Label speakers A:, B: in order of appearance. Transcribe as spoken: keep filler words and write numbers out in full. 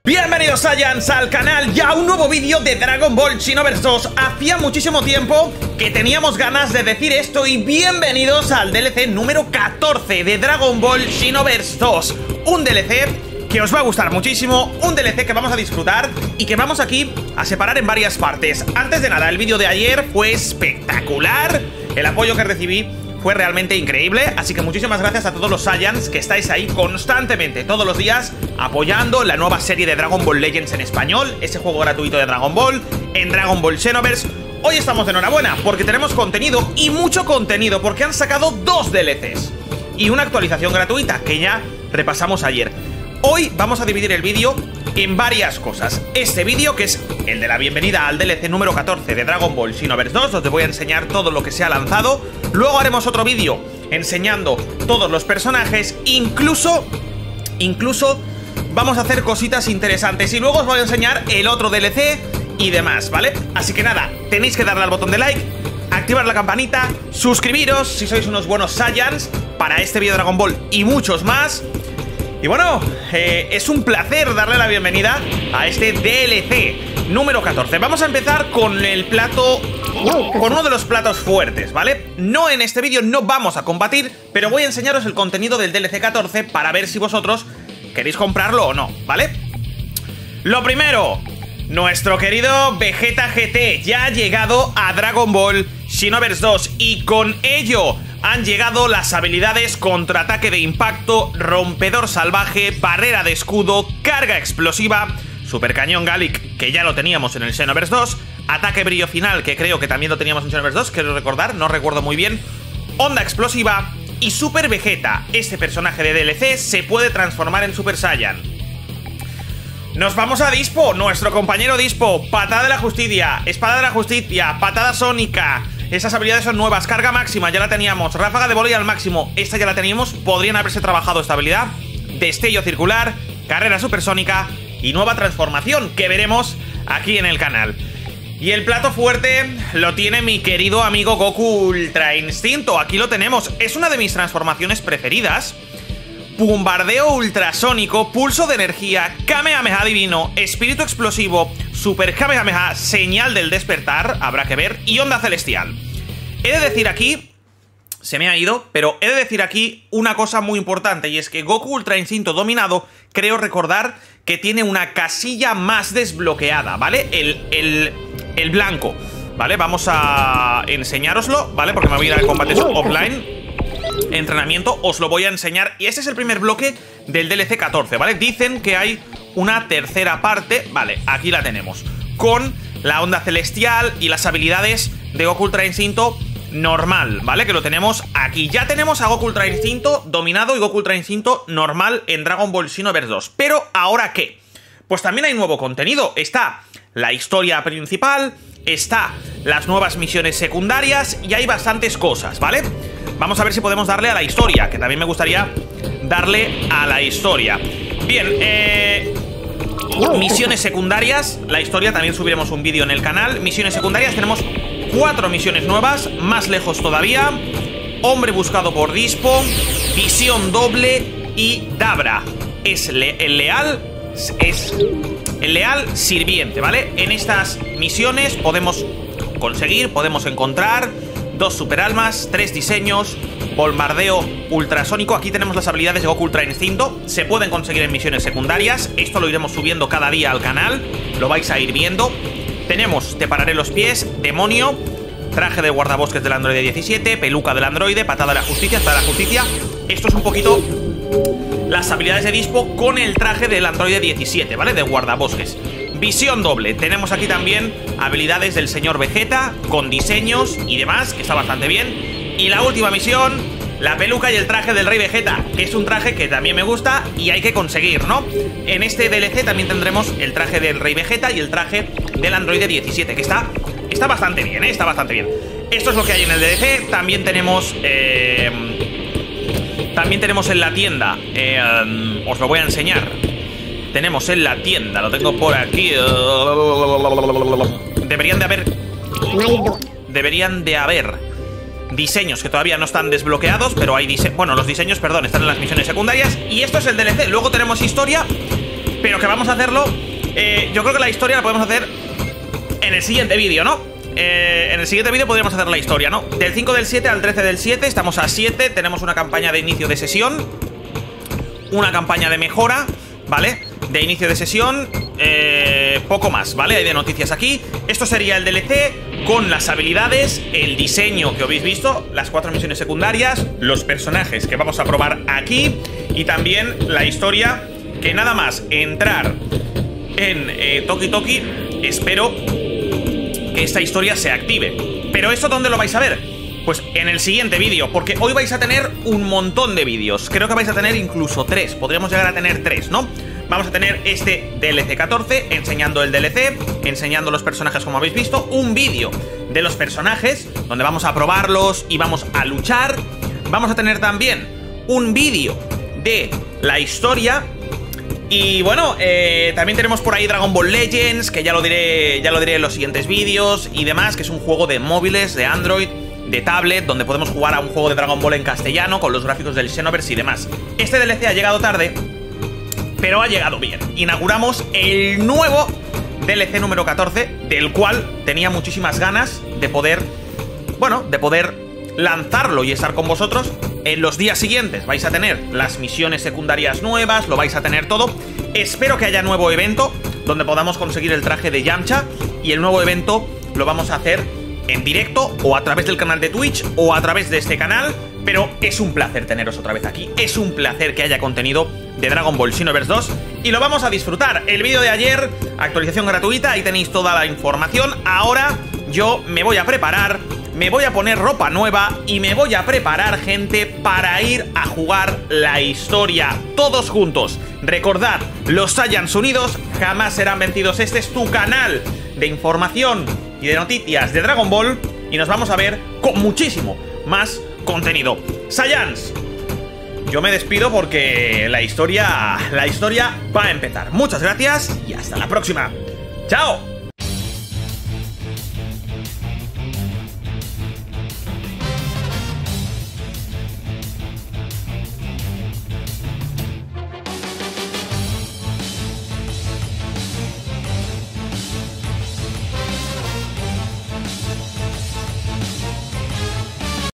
A: Bienvenidos Saiyans al canal y a un nuevo vídeo de Dragon Ball Xenoverse dos. Hacía muchísimo tiempo que teníamos ganas de decir esto y bienvenidos al D L C número catorce de Dragon Ball Xenoverse dos. Un D L C que os va a gustar muchísimo, un D L C que vamos a disfrutar y que vamos aquí a separar en varias partes. Antes de nada, el vídeo de ayer fue espectacular, el apoyo que recibí fue realmente increíble, así que muchísimas gracias a todos los Saiyans que estáis ahí constantemente, todos los días, apoyando la nueva serie de Dragon Ball Legends en español, ese juego gratuito de Dragon Ball, en Dragon Ball Xenoverse. Hoy estamos de enhorabuena porque tenemos contenido y mucho contenido, porque han sacado dos D L Cs y una actualización gratuita que ya repasamos ayer. Hoy vamos a dividir el vídeo en varias cosas. Este vídeo, que es el de la bienvenida al D L C número catorce de Dragon Ball Xenoverse dos, donde voy a enseñar todo lo que se ha lanzado. Luego haremos otro vídeo enseñando todos los personajes, incluso, incluso vamos a hacer cositas interesantes. Y luego os voy a enseñar el otro D L C y demás, ¿vale? Así que nada, tenéis que darle al botón de like, activar la campanita, suscribiros si sois unos buenos Saiyans para este vídeo de Dragon Ball y muchos más. Y bueno, eh, es un placer darle la bienvenida a este D L C número catorce. Vamos a empezar con el plato, con uno de los platos fuertes, ¿vale? No, en este vídeo no vamos a combatir, pero voy a enseñaros el contenido del D L C catorce para ver si vosotros queréis comprarlo o no, ¿vale? Lo primero, nuestro querido Vegeta G T ya ha llegado a Dragon Ball Xenoverse dos y con ello han llegado las habilidades contraataque de impacto, rompedor salvaje, barrera de escudo, carga explosiva, super cañón Gallic, que ya lo teníamos en el Xenoverse dos, ataque brillo final, que creo que también lo teníamos en Xenoverse dos, quiero recordar, no recuerdo muy bien, onda explosiva y Super Vegeta. Este personaje de D L C se puede transformar en Super Saiyan. Nos vamos a Dispo, nuestro compañero Dispo, patada de la justicia, espada de la justicia, patada sónica. Esas habilidades son nuevas, carga máxima, ya la teníamos, ráfaga de volley al máximo, esta ya la teníamos, podrían haberse trabajado esta habilidad, destello circular, carrera supersónica y nueva transformación que veremos aquí en el canal. Y el plato fuerte lo tiene mi querido amigo Goku Ultra Instinto, aquí lo tenemos, es una de mis transformaciones preferidas. Bombardeo ultrasónico, pulso de energía, Kamehameha divino, espíritu explosivo, super Kamehameha, señal del despertar, habrá que ver, y onda celestial. He de decir aquí, se me ha ido, pero he de decir aquí una cosa muy importante, y es que Goku Ultra Instinto dominado, creo recordar que tiene una casilla más desbloqueada, ¿vale? El, el, el blanco, ¿vale? Vamos a enseñároslo, ¿vale? Porque me voy a ir al combate offline. Entrenamiento, os lo voy a enseñar. Y este es el primer bloque del D L C catorce, ¿vale? Dicen que hay una tercera parte, vale, aquí la tenemos, con la onda celestial y las habilidades de Goku Ultra Instinto normal, ¿vale? Que lo tenemos aquí. Ya tenemos a Goku Ultra Instinto dominado y Goku Ultra Instinto normal en Dragon Ball Xenoverse dos. Pero, ¿ahora qué? Pues también hay nuevo contenido. Está la historia principal, está las nuevas misiones secundarias y hay bastantes cosas, ¿vale? Vamos a ver si podemos darle a la historia, que también me gustaría darle a la historia. Bien, eh... misiones secundarias. La historia también subiremos un vídeo en el canal. Misiones secundarias, tenemos cuatro misiones nuevas, más lejos todavía. Hombre buscado por Dispo, visión doble y Dabra. Es le el leal, es el leal sirviente, ¿vale? En estas misiones podemos conseguir, podemos encontrar dos super almas, tres diseños, bombardeo ultrasónico. Aquí tenemos las habilidades de Goku Ultra Instinto. Se pueden conseguir en misiones secundarias. Esto lo iremos subiendo cada día al canal, lo vais a ir viendo. Tenemos Te pararé los pies, demonio, traje de guardabosques del androide diecisiete, peluca del androide, patada de la justicia, espada de la justicia. Esto es un poquito las habilidades de Dispo con el traje del androide diecisiete, ¿vale? De guardabosques. Visión doble, tenemos aquí también habilidades del señor Vegeta con diseños y demás, que está bastante bien. Y la última misión, la peluca y el traje del Rey Vegeta, que es un traje que también me gusta y hay que conseguir, ¿no? En este D L C también tendremos el traje del Rey Vegeta y el traje del androide diecisiete, que está, está bastante bien, ¿eh? Está bastante bien. Esto es lo que hay en el D L C. También tenemos... Eh, también tenemos en la tienda, eh, os lo voy a enseñar. Tenemos en la tienda, lo tengo por aquí. Deberían de haber... Deberían de haber diseños que todavía no están desbloqueados, pero hay diseños... Bueno, los diseños, perdón, están en las misiones secundarias. Y esto es el D L C. Luego tenemos historia pero que vamos a hacerlo. eh, Yo creo que la historia la podemos hacer en el siguiente vídeo, ¿no? Eh, en el siguiente vídeo podríamos hacer la historia, ¿no? Del cinco del siete al trece del siete, estamos a siete. Tenemos una campaña de inicio de sesión, una campaña de mejora, ¿vale? De inicio de sesión, eh, poco más, ¿vale? Hay de noticias aquí. Esto sería el D L C con las habilidades, el diseño que habéis visto, las cuatro misiones secundarias, los personajes que vamos a probar aquí y también la historia, que nada más entrar en eh, Toki Toki, espero que esta historia se active. ¿Pero eso dónde lo vais a ver? Pues en el siguiente vídeo, porque hoy vais a tener un montón de vídeos. Creo que vais a tener incluso tres, podríamos llegar a tener tres, ¿no? Vamos a tener este D L C catorce, enseñando el D L C, enseñando los personajes como habéis visto, un vídeo de los personajes, donde vamos a probarlos y vamos a luchar. Vamos a tener también un vídeo de la historia. Y bueno, eh, también tenemos por ahí Dragon Ball Legends, que ya lo diré, ya lo diré en los siguientes vídeos y demás, que es un juego de móviles, de Android, de tablet, donde podemos jugar a un juego de Dragon Ball en castellano, con los gráficos del Xenoverse y demás. Este D L C ha llegado tarde, pero ha llegado bien. Inauguramos el nuevo D L C número catorce, del cual tenía muchísimas ganas de poder, bueno, de poder lanzarlo y estar con vosotros. En los días siguientes vais a tener las misiones secundarias nuevas, lo vais a tener todo. Espero que haya nuevo evento donde podamos conseguir el traje de Yamcha, y el nuevo evento lo vamos a hacer en directo o a través del canal de Twitch o a través de este canal. Pero es un placer teneros otra vez aquí, es un placer que haya contenido de Dragon Ball Xenoverse dos y lo vamos a disfrutar. El vídeo de ayer, actualización gratuita, ahí tenéis toda la información. Ahora yo me voy a preparar, me voy a poner ropa nueva y me voy a preparar, gente, para ir a jugar la historia todos juntos. Recordad, los Saiyans unidos jamás serán vencidos. Este es tu canal de información y de noticias de Dragon Ball, y nos vamos a ver con muchísimo más contenido. Saiyans, yo me despido porque la historia, la historia va a empezar. Muchas gracias y hasta la próxima. ¡Chao!